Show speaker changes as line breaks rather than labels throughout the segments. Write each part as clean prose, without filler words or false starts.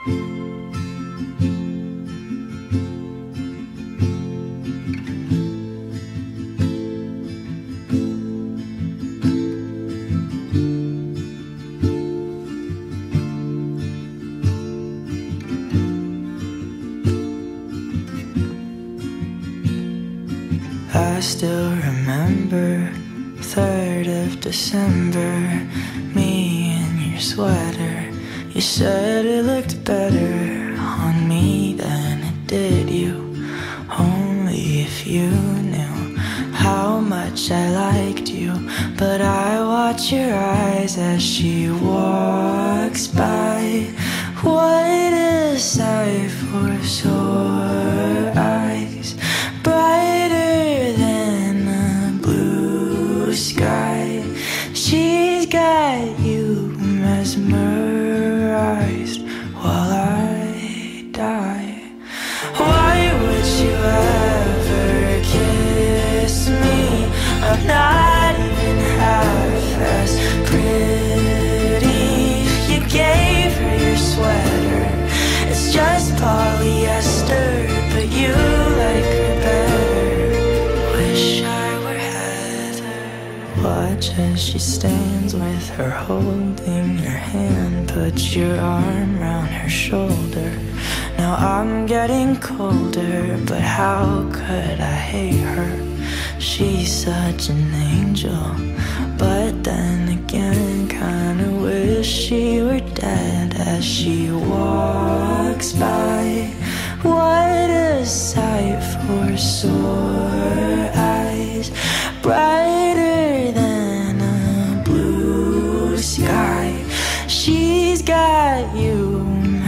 I still remember 3rd of December, me in your sweater. You said it looked better on me than it did you. Only if you knew how much I liked you. But I watch your eyes as she walks by. What a sight for sore eyes, brighter than a blue sky. She's got you mesmerized while I die. Why would you ever kiss me? I'm not even half as pretty. You gave her your sweater, it's just polyester, but you like her better. Wish I were Heather. Watch as she stands with her holding your hand, put your arm round her shoulder. Now I'm getting colder, but how could I hate her? She's such an angel, but then again kinda wish she were dead as she walks by. What a sight for sore eyes, brighter than a blue sky. She's got you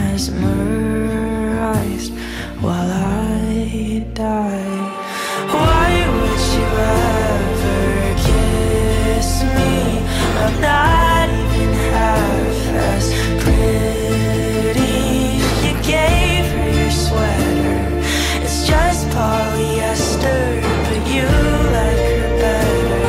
mesmerized while I die. Why would you ever kiss me? I'm not even half as pretty. You gave her your sweater, it's just polyester, but you like her better.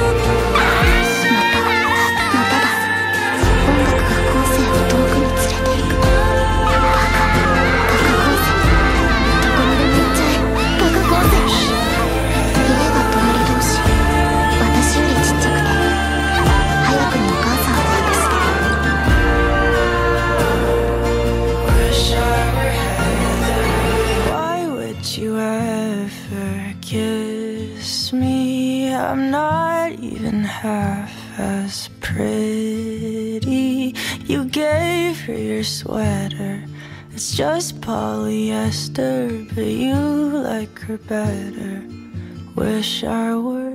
'You gave her your sweater, it's just polyester, but you like her better. Wish I were